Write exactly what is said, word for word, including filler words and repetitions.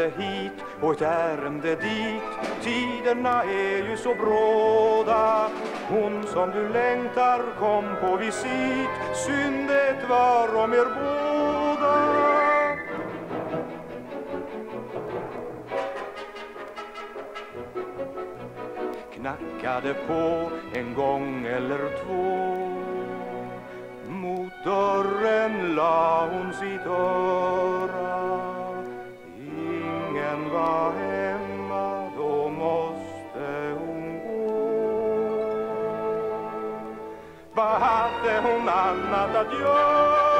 ärende hit och ett ärende dit. Tiderna är ju så bråda. Hon som du längtar kom på visit. Synd det var om er båda. Knackade på en gång eller två. Mot dörren la hon sitt öra. Ingen var hemma, då måste hon gå. Vad hade hon annat att göra?